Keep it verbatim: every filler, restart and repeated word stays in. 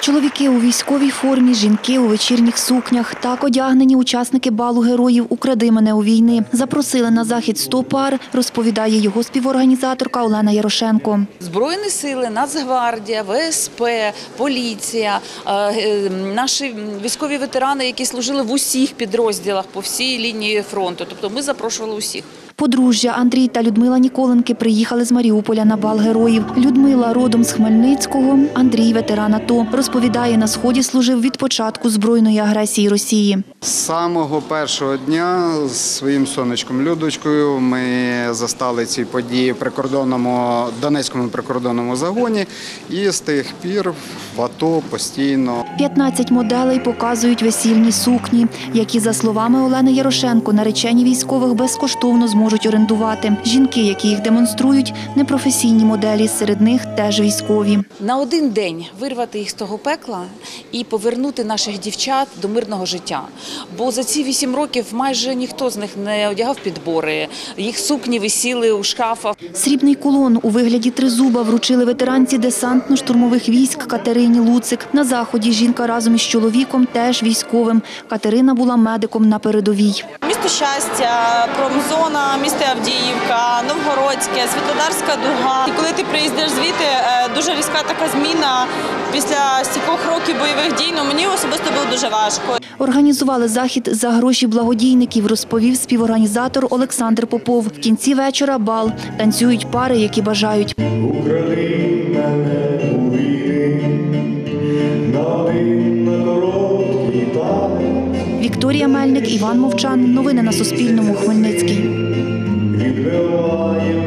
Чоловіки у військовій формі, жінки у вечірніх сукнях. Так одягнені учасники балу героїв «Укради мене у війни». Запросили на захід сто пар, розповідає його співорганізаторка Олена Ярошенко. Збройні сили, Нацгвардія, В С П, поліція, наші військові ветерани, які служили в усіх підрозділах по всій лінії фронту. Тобто ми запрошували усіх. Подружжя Андрій та Людмила Ніколенки приїхали з Маріуполя на бал героїв. Людмила родом з Хмельницького, Андрій – ветеран АТО. Розповідає, на Сході служив від початку збройної агресії Росії. З самого першого дня з своїм сонечком Людочкою ми застали ці події в прикордонному, Донецькому прикордонному загоні і з тих пір в АТО постійно. п'ятнадцять моделей показують весільні сукні, які, за словами Олени Ярошенко, наречені військових безкоштовно зможуть орендувати. Жінки, які їх демонструють, непрофесійні моделі, серед них теж військові. На один день вирвати їх з того пекла і повернути наших дівчат до мирного життя. Бо за ці вісім років майже ніхто з них не одягав підбори, їх сукні висіли у шкафах. Срібний кулон у вигляді тризуба вручили ветеранці десантно-штурмових військ Катерині Луцик. На заході жінка разом із чоловіком, теж військовим. Катерина була медиком на передовій. Місто Щастя, промзона, місто Авдіївка, Новгородське, Світлодарська дуга. І коли ти приїздиш звідти, дуже різка така зміна після стількох років бойових дій, ну, мені особисто було дуже важко. Організували захід за гроші благодійників, розповів співорганізатор Олександр Попов. В кінці вечора бал. Танцюють пари, які бажають. Укради мене у війни, на один, на короткий танець. Вікторія Мельник, Іван Мовчан. Новини на Суспільному. Хмельницький. Відбиває